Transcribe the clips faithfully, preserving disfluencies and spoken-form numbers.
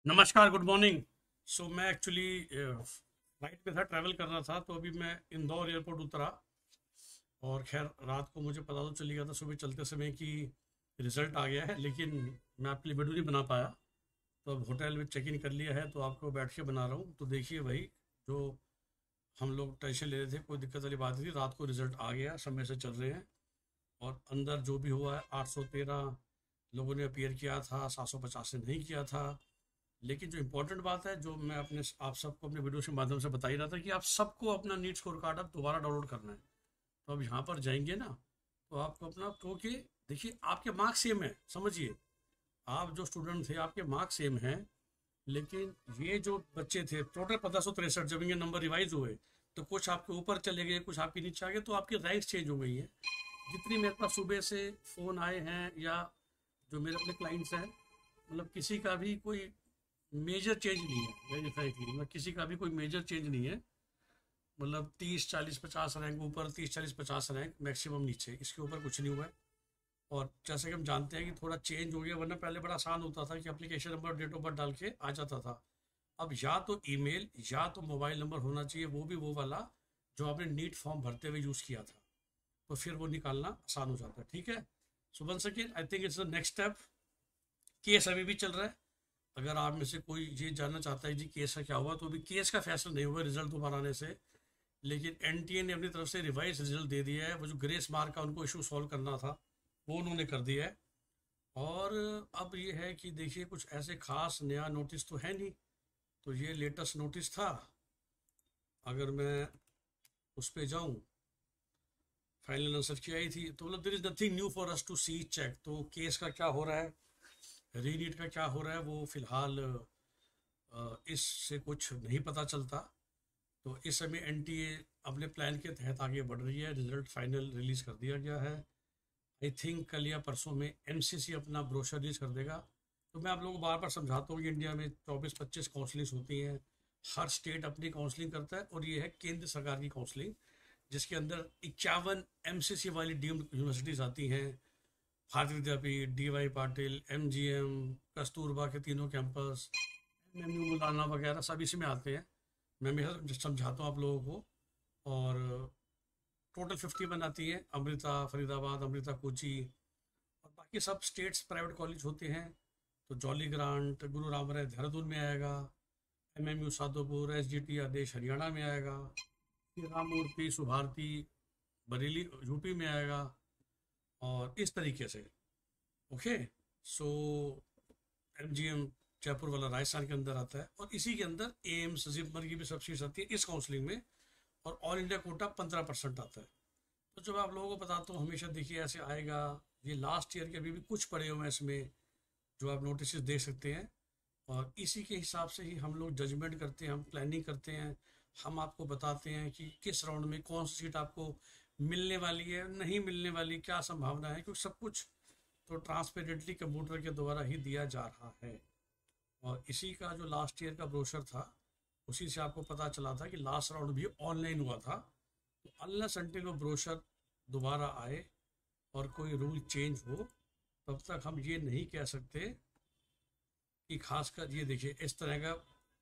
नमस्कार, good morning. सो मैं actually flight पे था, ट्रैवल कर रहा था, तो अभी मैं इंदौर एयरपोर्ट उतरा। और खैर रात को मुझे पता तो चल गया था सुबह चलते समय कि रिज़ल्ट आ गया है, लेकिन मैं आपके लिए वीडियो नहीं बना पाया। तो अब होटल में चेक इन कर लिया है, तो आपको बैठ के बना रहा हूँ। तो देखिए भाई, जो हम लोग टेंशन ले रहे थे, कोई दिक्कत वाली बात नहीं थी। रात को रिज़ल्ट आ गया, समय से चल रहे हैं। और अंदर जो भी हुआ है, आठ सौ तेरह लोगों ने अपीयर किया था, सात सौ पचास ने नहीं किया था। लेकिन जो इम्पोर्टेंट बात है, जो मैं अपने आप सबको अपने वीडियो के माध्यम से बता ही रहा था, कि आप सबको अपना नीट स्कोर कार्ड अब दोबारा डाउनलोड करना है। तो अब यहाँ पर जाएंगे ना, तो आपको अपना, क्योंकि देखिए आपके मार्क्स सेम है, समझिए। आप जो स्टूडेंट थे, आपके मार्क्स सेम हैं। लेकिन ये जो बच्चे थे, टोटल पंद्रह सौ तिरसठ, जब इनके नंबर रिवाइज हुए, तो कुछ आपके ऊपर चले गए, कुछ आपके नीचे आ गए, तो आपकी रैंक्स चेंज हो गई हैं। जितनी मेरे पास सुबह से फ़ोन आए हैं, या जो मेरे अपने क्लाइंट्स हैं, मतलब किसी का भी कोई मेजर चेंज नहीं है। वेरीफाई की, मतलब किसी का भी कोई मेजर चेंज नहीं है। मतलब तीस चालीस पचास रैंक ऊपर, तीस चालीस पचास रैंक मैक्सिमम नीचे, इसके ऊपर कुछ नहीं हुआ है। और जैसे कि हम जानते हैं कि थोड़ा चेंज हो गया, वरना पहले बड़ा आसान होता था कि application number, date of birth डाल के आ जाता था। अब या तो ईमेल या तो मोबाइल नंबर होना चाहिए, वो भी वो वाला जो आपने नीट फॉर्म भरते हुए यूज़ किया था। तो फिर वो निकालना आसान हो जाता है। ठीक है। So one second, I think it's the next step. Case अभी भी चल रहा है। अगर आप में से कोई ये जानना चाहता है जी केस का क्या हुआ, तो अभी केस का फैसला नहीं हुआ रिजल्ट दोबारा आने से। लेकिन एनटीए ने अपनी तरफ से रिवाइज रिजल्ट दे दिया है। वो जो ग्रेस मार्क का उनको इशू सॉल्व करना था, वो उन्होंने कर दिया है। और अब ये है कि देखिए, कुछ ऐसे खास नया नोटिस तो है नहीं। तो ये लेटेस्ट नोटिस था। अगर मैं उस पर जाऊँ, फाइनल आंसर की आई थी, तो मतलब there is nothing new for us to see check. तो केस का क्या हो रहा है, रीनीट का क्या हो रहा है, वो फिलहाल अ, इससे कुछ नहीं पता चलता। तो इस समय एनटीए अपने प्लान के तहत आगे बढ़ रही है। रिजल्ट फाइनल रिलीज कर दिया गया है। आई थिंक कल या परसों में एमसीसी अपना ब्रोशर रिलीज कर देगा। तो मैं आप लोगों को बार बार समझाता हूँ कि इंडिया में चौबीस पच्चीस काउंसलिंग होती हैं। हर स्टेट अपनी काउंसलिंग करता है, और ये है केंद्र सरकार की काउंसलिंग, जिसके अंदर इक्यावन एमसीसी वाली डीम्ड यूनिवर्सिटीज आती हैं। Bharati Vidyapeeth, D Y Patil, M G M, Kasturba के तीनों campus, M M U Mullana वगैरह, सब इसी में आते हैं। मैं हमेशा समझाता हूँ आप लोगों को। और टोटल फिफ्टी वन आती है, अमृता फरीदाबाद, अमृता कोची। और बाकी सब स्टेट्स प्राइवेट कॉलेज होते हैं। तो जॉली ग्रांट गुरु रामराय देहरादून में आएगा। M M U Sadhopur, S G T Adesh Haryana में आएगा। श्री राम मूर्ति सुभारती बरेली यूपी में आएगा। और इस तरीके से। Okay. So M G M Jaipur वाला राजस्थान के अंदर आता है, और इसी के अंदर एम्स जिपमर की भी सब सीट्स आती है इस काउंसलिंग में। और ऑल इंडिया कोटा पंद्रह परसेंट आता है। तो जब आप लोगों को बताता हूँ, हमेशा देखिए ऐसे आएगा। ये लास्ट ईयर के अभी भी कुछ पड़े हुए हैं इसमें, जो आप नोटिस दे सकते हैं। और इसी के हिसाब से ही हम लोग जजमेंट करते हैं, हम प्लानिंग करते हैं। हम आपको बताते हैं कि किस राउंड में कौन सी सीट आपको मिलने वाली है, नहीं मिलने वाली, क्या संभावना है, क्योंकि सब कुछ तो ट्रांसपेरेंटली कंप्यूटर के द्वारा ही दिया जा रहा है। और इसी का जो लास्ट ईयर का ब्रोशर था, उसी से आपको पता चला था कि लास्ट राउंड भी ऑनलाइन हुआ था। तो अनलेस अनटिल वो ब्रोशर दोबारा आए और कोई रूल चेंज हो, तब तक हम ये नहीं कह सकते। कि खासकर ये देखिए, इस तरह का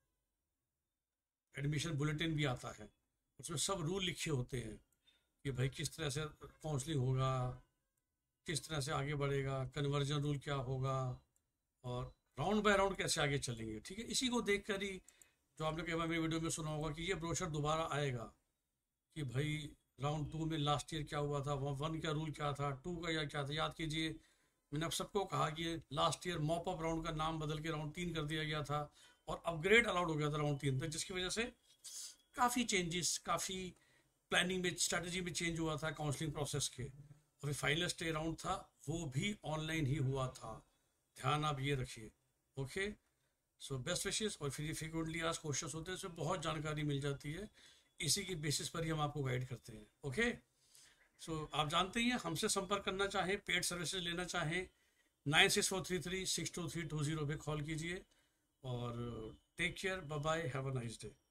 एडमिशन बुलेटिन भी आता है। उसमें सब रूल लिखे होते हैं कि भाई किस तरह से काउंसलिंग होगा, किस तरह से आगे बढ़ेगा, कन्वर्जन रूल क्या होगा, और राउंड बाय राउंड कैसे आगे चलेंगे। ठीक है। इसी को देख कर ही, जो आपने कई बार मेरी वीडियो में सुना होगा कि ये ब्रोशर दोबारा आएगा, कि भाई राउंड टू में लास्ट ईयर क्या हुआ था, वहाँ वन का रूल क्या था, टू का या क्या था। याद कीजिए, मैंने अब सबको कहा कि last year mop up round का नाम बदल के राउंड तीन कर दिया गया था, और अपग्रेड अलाउड हो गया था राउंड तीन तक, जिसकी वजह से काफ़ी चेंजेस, काफ़ी प्लानिंग में, स्ट्रैटेजी में चेंज हुआ था काउंसलिंग प्रोसेस के। और फाइनल स्टे राउंड था, वो भी ऑनलाइन ही हुआ था। ध्यान आप ये रखिए। ओके। So best wishes. और फिर ये फ्रिक्वेंटली आज क्वेश्चन होते हैं, इसमें बहुत जानकारी मिल जाती है। इसी की बेसिस पर ही हम आपको गाइड करते हैं। ओके। सो आप जानते ही हैं, हमसे संपर्क करना चाहें, पेड सर्विसेज लेना चाहें, nine six four three three six two three two zero पे कॉल कीजिए। और take care, bye bye, have a nice day.